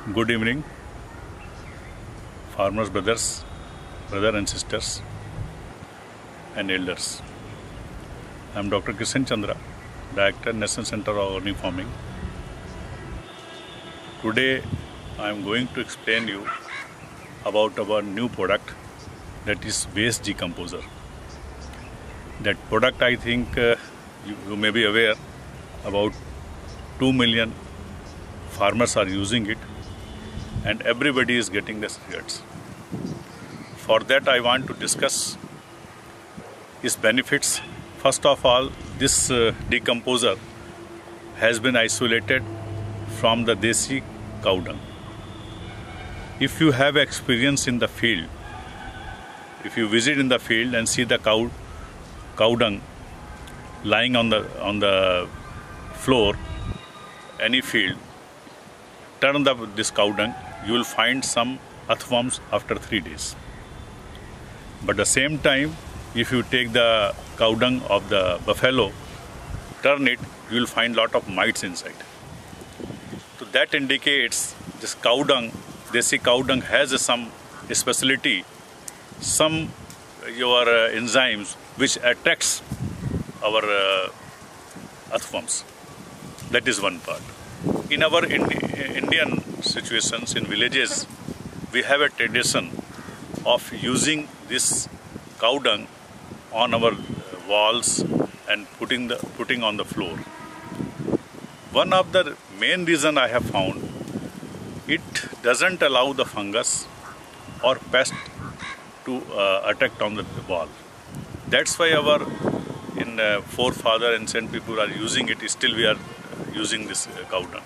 Good evening, farmers, brothers and sisters, and elders. I am Dr.Krishan Chandra, Director, National Center of Organic Farming. Today, I am going to explain you about our new product, that is waste decomposer. That product, I think you may be aware, about 2 million farmers are using it, and everybody is getting the results. For that, I want to discuss its benefits. First of all, this decomposer has been isolated from the desi cow dung. If you have experience in the field, if you visit in the field and see the cow dung lying on the floor, any field, turn this cow dung, you will find some earthworms after 3 days. But at the same time, if you take the cow dung of the buffalo, turn it, you will find lot of mites inside. So that indicates this cow dung, desi cow dung, has some specialty, some your enzymes which attracts our earthworms. That is one part. In our Indian situations, in villages, we have a tradition of using this cow dung on our walls and putting on the floor. One of the main reason I have found, it doesn't allow the fungus or pest to attack on the wall. That's why our forefather and ancient people are using it. Still we are using this cow dung.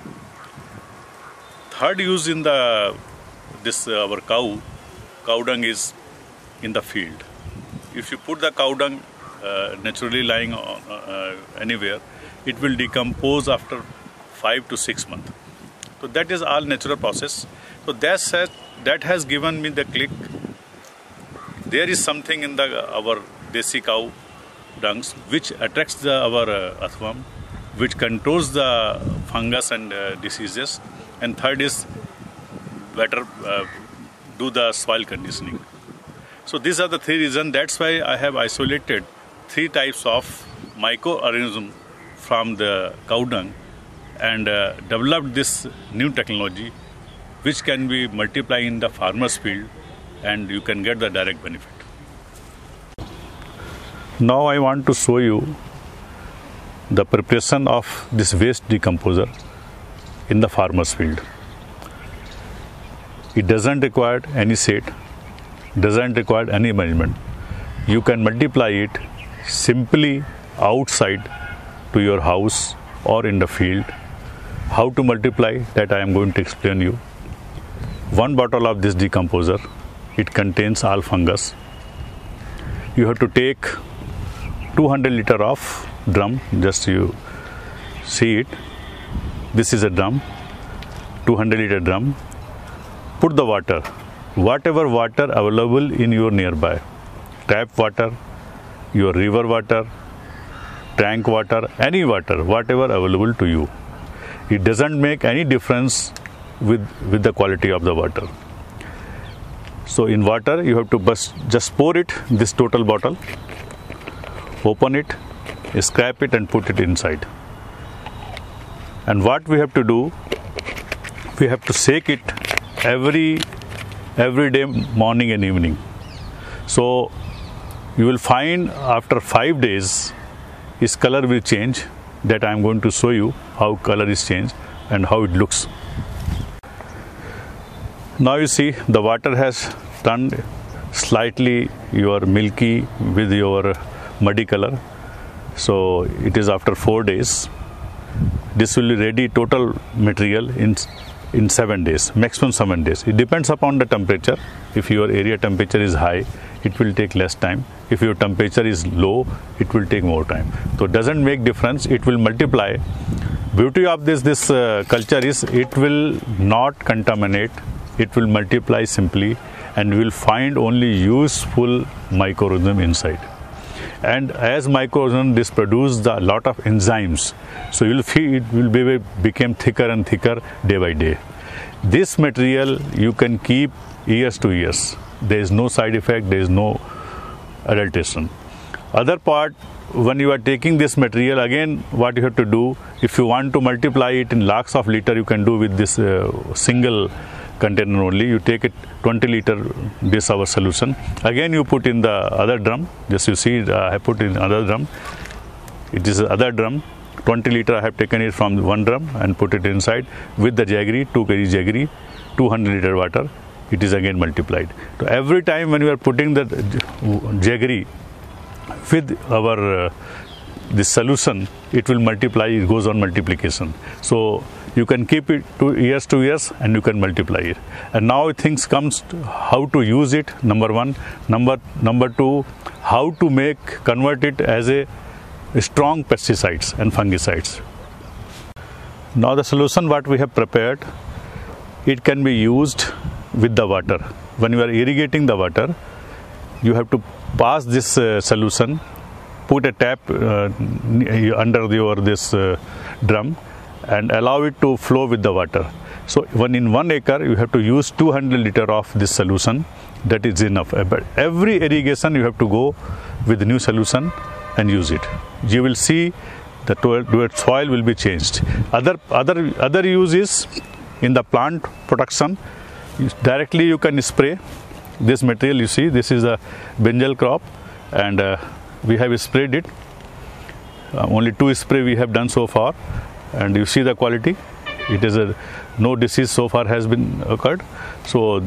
Third use in our cow dung is in the field. If you put the cow dung naturally lying anywhere, it will decompose after 5 to 6 months. So that is all natural process. So that has given me the click. There is something in our desi cow dungs which attracts our earthworm, which controls the fungus and diseases. And third is better do the soil conditioning. So these are the 3 reasons. That's why I have isolated 3 types of microorganisms from the cow dung and developed this new technology which can be multiplied in the farmer's field, and you can get the direct benefit. Now I want to show you the preparation of this waste decomposer in the farmer's field. It doesn't require any seed, doesn't require any management. You can multiply it simply outside to your house or in the field. How to multiply, that I am going to explain you. 1 bottle of this decomposer, it contains all fungus. You have to take 200 liter of drum, just you see it. This is a drum, 200 liter drum. Put the water, whatever water available in your nearby, tap water, your river water, tank water, any water, whatever available to you. It doesn't make any difference with the quality of the water. So in water, you have to just pour it, this total bottle, open it, scrape it and put it inside. And what we have to do, we have to shake it every day, morning and evening. So you will find after 5 days, its color will change. That I am going to show you how color is changed and how it looks. Now you see the water has turned slightly your milky with your muddy color. So it is after 4 days. This will be ready total material in 7 days, maximum 7 days. It depends upon the temperature. If your area temperature is high, it will take less time. If your temperature is low, it will take more time. So it doesn't make difference. It will multiply. Beauty of this culture is it will not contaminate. It will multiply simply, and you will find only useful microorganism inside. And as microorganisms, this produces a lot of enzymes. So you will feel it will become thicker and thicker day by day. This material you can keep years to years. There is no side effect, there is no adulteration. Other part, when you are taking this material, again what you have to do, if you want to multiply it in lakhs of liter, you can do with this single container only. You take it 20 liter this our solution. Again you put in the other drum. Just you see I put in another drum. It is other drum. 20 liter I have taken it from one drum and put it inside with the jaggery, 2 kg jaggery, 200 liter water. It is again multiplied. So every time when you are putting the jaggery with our this solution, it will multiply, it goes on multiplication. So you can keep it to years and you can multiply it. And now things comes to how to use it, number one. Number two, how to convert it as a strong pesticides and fungicides. Now the solution what we have prepared, it can be used with the water. When you are irrigating the water, you have to pass this solution, put a tap under this drum and allow it to flow with the water. So when in 1 acre you have to use 200 liter of this solution, that is enough. But every irrigation you have to go with the new solution and use it. You will see the soil will be changed. Other use is in the plant production. Directly you can spray this material. You see this is a brinjal crop and we have sprayed it. Only 2 spray we have done so far, and you see the quality. It is no disease so far has been occurred. So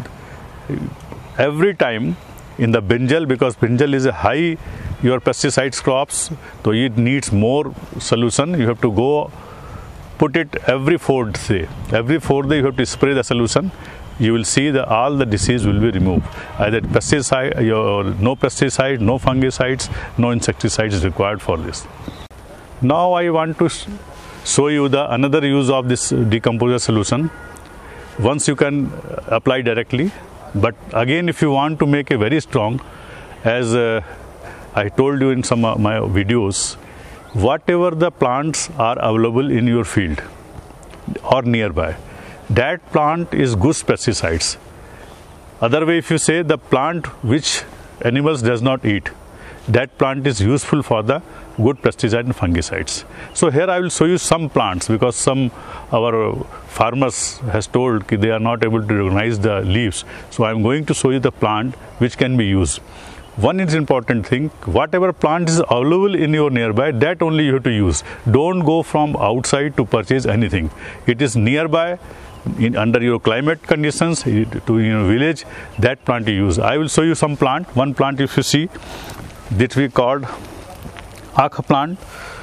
every time in the brinjal, because brinjal is a high your pesticides crops, so it needs more solution. You have to go put it every 4th day. Every 4th day you have to spray the solution. You will see all the disease will be removed. Either pesticide, no pesticide, no fungicides, no insecticides is required for this. Now I want to show you another use of this decomposer solution. Once you can apply directly, but again if you want to make it very strong, as I told you in some of my videos, whatever the plants are available in your field or nearby, that plant is good pesticides. Other way, if you say the plant which animals does not eat, that plant is useful for the good pesticide and fungicides. So here I will show you some plants, because some our farmers has told that they are not able to recognize the leaves. So I am going to show you the plant which can be used. One is important thing, whatever plant is available in your nearby, that only you have to use. Don't go from outside to purchase anything. It is nearby, under your climate conditions, to your village, that plant you use. I will show you some plant. One plant if you see, that we called akh plant.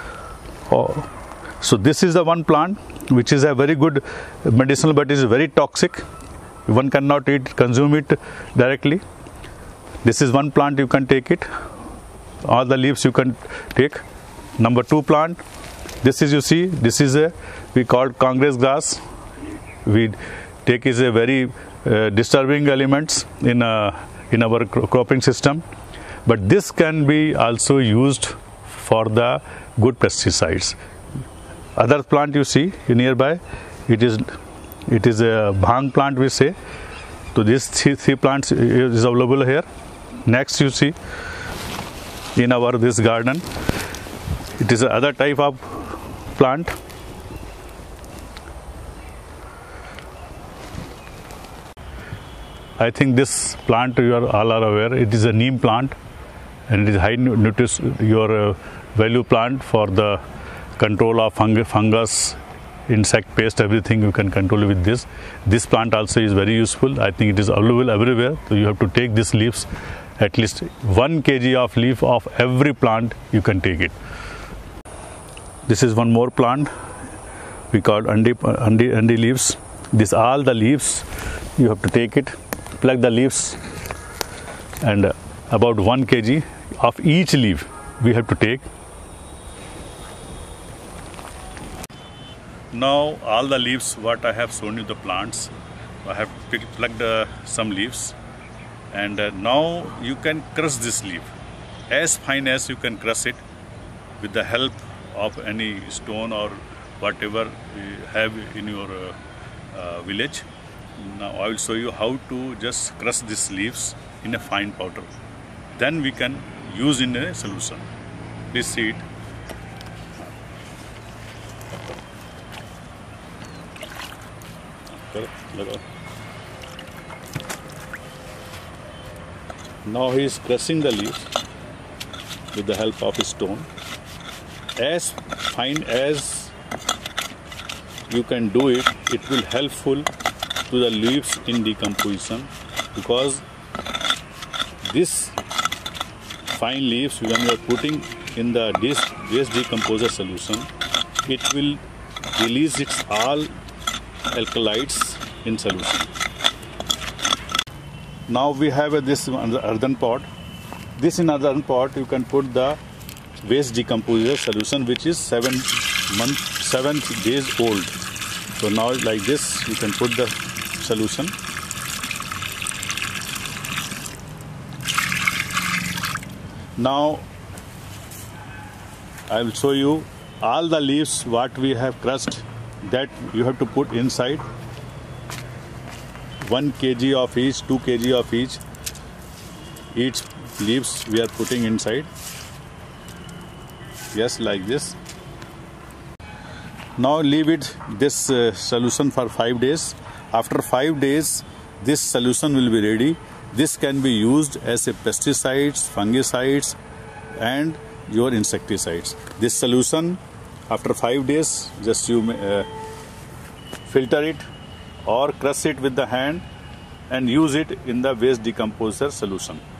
So this is the one plant which is a very good medicinal, but is very toxic. One cannot consume it directly. This is one plant, you can take it. All the leaves you can take. Number 2 plant, this is, you see, this is we called Congress grass. We take is a very disturbing elements in our cropping system, but this can be also used for the good pesticides. Other plant you see nearby, it is a bhang plant we say. So these three plants is available here. Next you see in this garden, it is another type of plant. I think this plant you all are aware, it is a neem plant, and it is high value plant for the control of fungus, insect, pest, everything you can control with this. This plant also is very useful. I think it is available everywhere. So you have to take these leaves, at least 1 kg of leaf of every plant you can take it. This is one more plant we call andi leaves. This all the leaves you have to take it, pluck the leaves, and about 1 kg of each leaf we have to take. Now all the leaves what I have shown you the plants, I have plucked some leaves, and now you can crush this leaf as fine as you can crush it with the help of any stone or whatever you have in your village. Now I will show you how to just crush these leaves in a fine powder. Then we can use in a solution. Please see it. Now he is crushing the leaves with the help of a stone. As fine as you can do it, it will helpful to the leaves in decomposition, because this fine leaves, when you are putting in the waste decomposer solution, it will release its all alkalides in solution. Now we have this earthen pot. This in earthen pot you can put the waste decomposer solution, which is 7 days old. So now like this you can put the solution. Now I will show you all the leaves what we have crushed, that you have to put inside. 1 kg of each, 2 kg of each leaves we are putting inside. Yes, like this. Now leave it this solution for 5 days. After 5 days this solution will be ready. This can be used as a pesticides, fungicides and your insecticides. This solution after 5 days, just you filter it or crush it with the hand and use it in the waste decomposer solution.